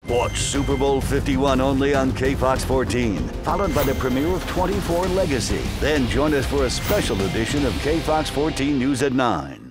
Watch Super Bowl 51 only on KFOX14, followed by the premiere of 24 Legacy. Then join us for a special edition of KFOX14 News at 9.